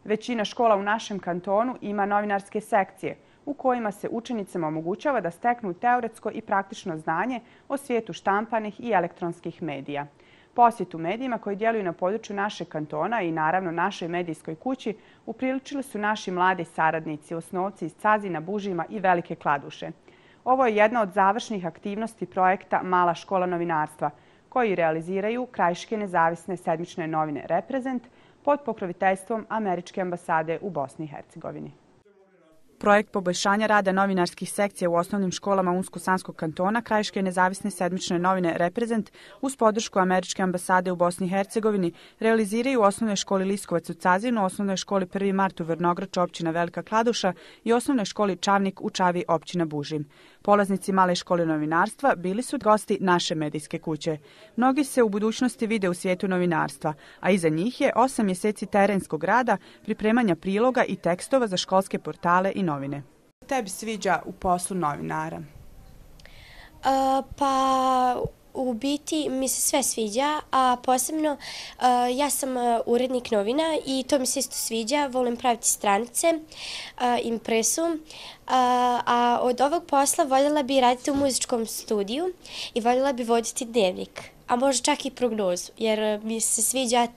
Većina škola u našem kantonu ima novinarske sekcije u kojima se učenicima omogućava da steknu teoretsko i praktično znanje o svijetu štampanih i elektronskih medija. Posjetu medijima koji djeluju na području našeg kantona i naravno našoj medijskoj kući upriličili su naši mladi saradnici, osnovci iz Cazina, Bužima i Velike Kladuše. Ovo je jedna od završnih aktivnosti projekta Mala škola novinarstva, koji realiziraju krajiške nezavisne sedmične novine Reprezent pod pokroviteljstvom Američke ambasade u Bosni i Hercegovini. Projekt poboljšanja rada novinarskih sekcija u osnovnim školama Unsko-Sanskog kantona krajiške nezavisne sedmične novine Reprezent uz podršku Američke ambasade u Bosni i Hercegovini realiziraju u osnovnoj školi Liskovac u Cazinu, osnovnoj školi 1. mart u Vrnograču, općina Velika Kladuša i osnovnoj školi Čavnik u Čavi, općina Bužim. Polaznici Male škole novinarstva bili su gosti naše medijske kuće. Mnogi se u budućnosti vide u svijetu novinarstva, a iza njih je 8 mjeseci terenskog rada, pripremanja priloga i tekstova za školske portale i novine. Tebi sviđa u poslu novinara? Pa u biti mi se sve sviđa, a posebno ja sam urednik novina i to mi se isto sviđa. Volim praviti stranice, impresu, a od ovog posla voljela bi raditi u muzičkom studiju i voljela bi voditi dnevnik, a možda čak i prognozu, jer mi se sviđa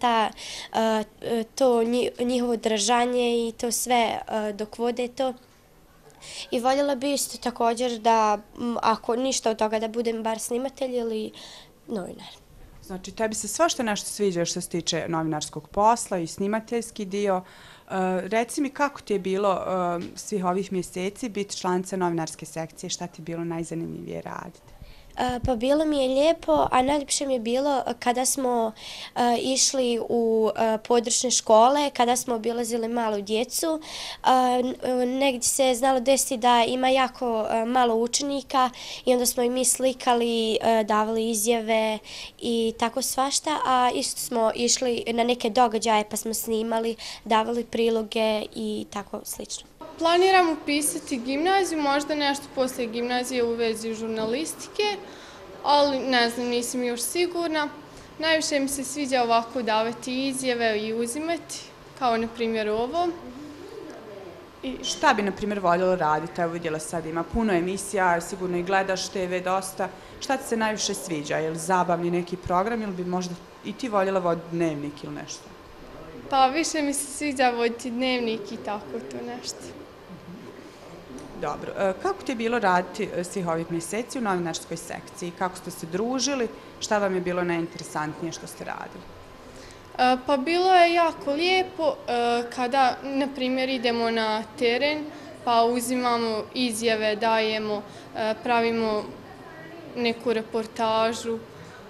to njihovo držanje i to sve dok vode to. I voljela bi isto također da, ako ništa od toga, da budem bar snimatelj ili novinar. Znači, tebi se svašta nešto sviđa što se tiče novinarskog posla i snimateljski dio. Reci mi kako ti je bilo svih ovih mjeseci biti članica novinarske sekcije, šta ti je bilo najzanimljivije raditi? Pa bilo mi je lijepo, a najljepše mi je bilo kada smo išli u područne škole, kada smo obilazili malu djecu. Negdje se znalo desiti da ima jako malo učenika i onda smo i mi slikali, davali izjave i tako svašta, a isto smo išli na neke događaje pa smo snimali, davali priloge i tako slično. Planiram upisati gimnaziju, možda nešto poslije gimnazije u vezi žurnalistike, ali ne znam, nisam još sigurna. Najviše mi se sviđa ovako davati izjave i uzimati, kao na primjer ovo. Šta bi, na primjer, voljela raditi? Evo vidjela sad ima puno emisija, sigurno i gledaš TV dosta. Šta ti se najviše sviđa? Je li zabavni neki program ili bi možda i ti voljela voditi dnevnik ili nešto? Pa više mi se sviđa voditi dnevnik i tako to nešto. Dobro. Kako ti je bilo raditi svih ovih mjeseci u novinarskoj sekciji? Kako ste se družili? Šta vam je bilo najinteresantnije što ste radili? Pa bilo je jako lijepo kada, na primjer, idemo na teren, pa uzimamo izjave, dajemo, pravimo neku reportažu.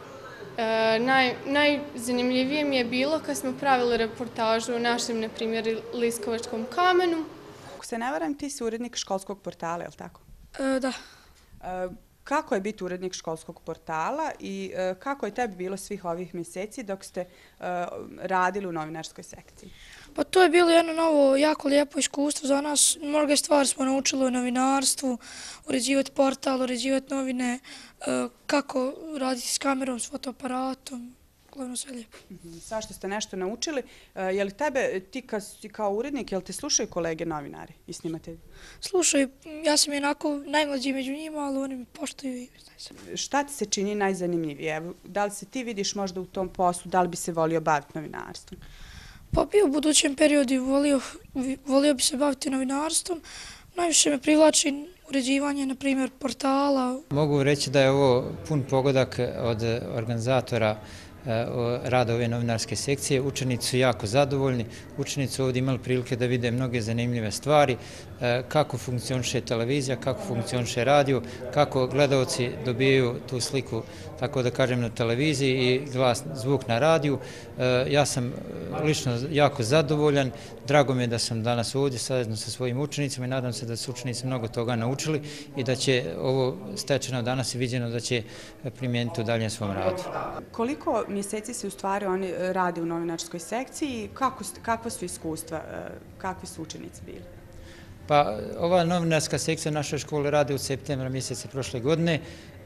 Najzanimljivije mi je bilo kad smo pravili reportažu o našem, na primjer, Liskovačkom kamenu. Ako se ne varam, ti si urednik školskog portala, je li tako? Da. Kako je biti urednik školskog portala i kako je tebi bilo svih ovih mjeseci dok ste radili u novinarskoj sekciji? Pa to je bilo jedno novo, jako lijepo iskustvo za nas. Mnoge stvari smo naučili o novinarstvu, uređivati portal, uređivati novine, kako raditi s kamerom, s fotoaparatom. Glavno sve lijepo. Svašta ste nešto naučili. Je li tebe, ti kao urednik, je li te slušaju kolege novinari i snimatelji? Slušaju, ja sam jednako najmlađi među njima, ali oni mi poštuju i znaju. Šta ti se čini najzanimljivije? Da li se ti vidiš možda u tom poslu, da li bi se volio baviti novinarstvom? Pa bi u budućem periodu volio bi se baviti novinarstvom. Najviše me privlači uređivanje, na primjer, portala. Mogu reći da je ovo pun pogodak od organizatora rada ove novinarske sekcije. Učenici su jako zadovoljni. Učenici su ovdje imali prilike da vide mnoge zanimljive stvari, kako funkcioniše televizija, kako funkcioniše radio, kako gledalci dobijaju tu sliku, tako da kažem, na televiziji i zvuk na radiju. Ja sam lično jako zadovoljan. Drago mi je da sam danas ovdje zajedno sa svojim učenicima i nadam se da su učenici mnogo toga naučili i da će ovo stečeno danas i viđeno da će primijeniti u daljem svom radu. Koliko mjeseci se u stvari oni rade u novinarskoj sekciji i kakva su iskustva, kakvi su učenici bili? Pa ova novinarska sekcija našoj škole radi od septembra mjeseca prošle godine.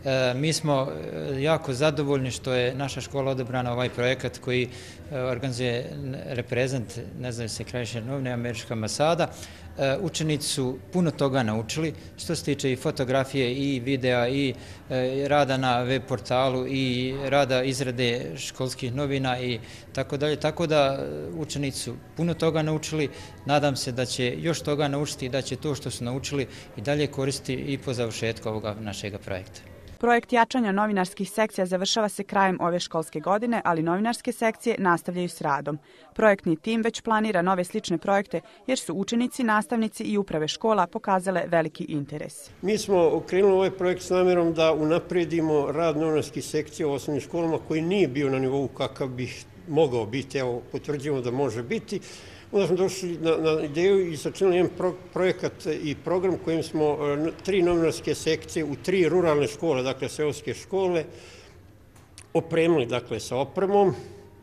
Mi smo jako zadovoljni što je naša škola odabrana ovaj projekat koji organizuje reprezent, ne znam se Krajiške novine, Američka ambasada. Učenici su puno toga naučili, što se tiče i fotografije, i videa, i rada na web portalu, i rada izrade školskih novina i tako dalje. Tako da učenici su puno toga naučili. Nadam se da će još toga naučiti i da će to što su naučili i dalje koristiti i po završetku ovoga našeg projekta. Projekt jačanja novinarskih sekcija završava se krajem ove školske godine, ali novinarske sekcije nastavljaju s radom. Projektni tim već planira nove slične projekte jer su učenici, nastavnici i uprave škola pokazale veliki interes. Mi smo okrenuli ovaj projekt s namjerom da unaprijedimo rad novinarskih sekcija u osnovnim školama koji nije bio na nivou kakav bi mogao biti, evo potvrđujemo da može biti. Onda smo došli na ideju i sačinili jedan projekat i program kojim smo 3 novinarske sekcije u 3 ruralne škole, dakle seoske škole, opremili dakle sa opremom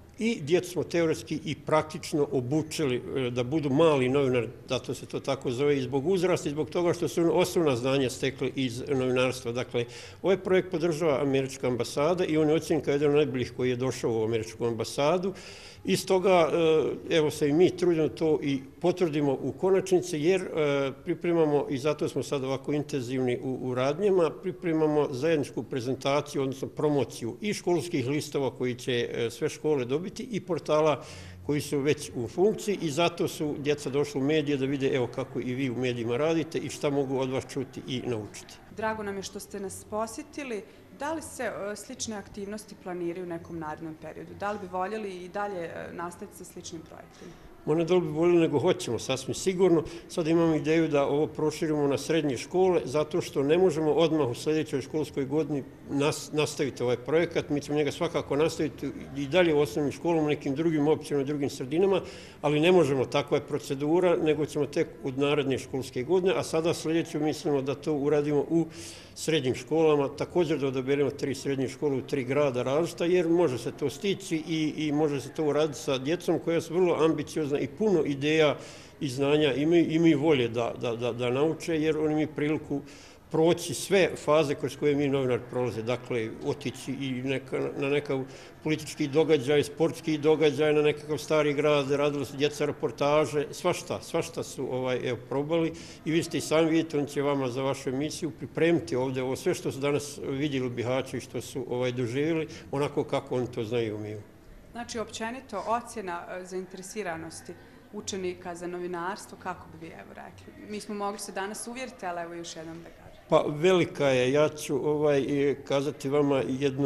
i djecu smo teoretski i praktično obučili da budu mali novinari, zato se to tako zove i zbog uzrasta i zbog toga što su osnovna znanja stekli iz novinarstva. Dakle, ovaj projekt podržava Američka ambasada i on je ocjenjen kao jedan od najboljih koji je došao u Američku ambasadu. I stoga, evo se i mi trudimo to i potvrdimo u konačnici jer pripremamo, i zato smo sad ovako intenzivni u radnjama, pripremamo zajedničku prezentaciju, odnosno promociju i školskih listova koji će sve škole dobiti i portala koji su već u funkciji i zato su djeca došla u medije da vide evo kako i vi u medijima radite i šta mogu od vas čuti i naučiti. Drago nam je što ste nas posjetili. Da li se slične aktivnosti planiraju u nekom narednom periodu? Da li bi voljeli i dalje nastaviti sa sličnim projektima? Ne da li bi voljeli, nego hoćemo, sasvim sigurno. Sad imamo ideju da ovo proširimo na srednje škole, zato što ne možemo odmah u sljedećoj školskoj godini nastaviti ovaj projekat. Mi ćemo njega svakako nastaviti i dalje u osnovnim školama, u nekim drugim općinama i drugim sredinama, ali ne možemo, takva je procedura, nego ćemo tek od naredne školske godine, a sada sljedeću mislimo da to uradimo u srednjim školama, također da odaberemo 3 srednje škole u 3 grada različita, jer može se to stići i može se to uraditi sa djecom koja su vrlo ambiciozna i puno ideja i znanja imaju volje da nauče, jer oni imaju priliku proći sve faze kroz koje mi novinar prolaze. Dakle, otići i na nekav politički događaj, sportski događaj, na nekakav stari grad, radili su djeca reportaže, svašta su probali i vi ste i sami vidite, on će vama za vašu emisiju pripremiti ovdje ovo sve što su danas vidjeli u Bihaću i što su doživjeli, onako kako oni to znaju i umiju. Znači, općenito ocjena zainteresiranosti učenika za novinarstvo, kako bi vi rekli? Mi smo mogli se danas uvjeriti, ali evo još jednom da kažem. Pa velika je, ja ću kazati vama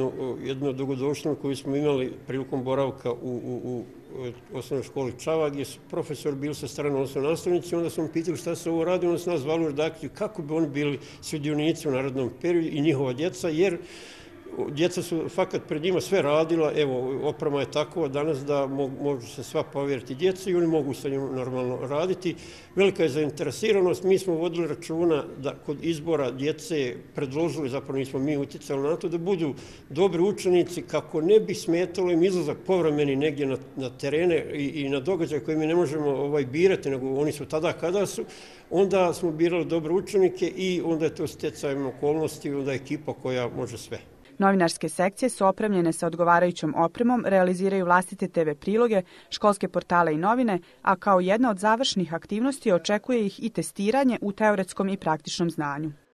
jednu dogodovštinu koju smo imali prilikom boravka u osnovnoj školi Čava, gdje su profesor bili sa strane osnovne nastavnici, onda smo pitali šta se ovo radi, onda su nas zvali u redakciju kako bi oni bili sudionici u narednom periodu i njihova djeca, jer djeca su fakat pred njima sve radila, evo, oprema je takva danas da može se sva povjeriti djeci i oni mogu sa njom normalno raditi. Velika je zainteresiranost, mi smo vodili računa da kod izbora djece predložili, zapravo nismo mi utjecali na to, da budu dobri učenici kako ne bi smetalo im izlazak povremeni negdje na terene i na događaj koje mi ne možemo birati, nego oni su tada kada su, onda smo birali dobre učenike i onda je to stjecajem okolnosti, onda je ekipa koja može sve. Novinarske sekcije su opremljene sa odgovarajućom opremom, realiziraju vlastite TV priloge, školske portale i novine, a kao jedna od završnih aktivnosti očekuje ih i testiranje u teoretskom i praktičnom znanju.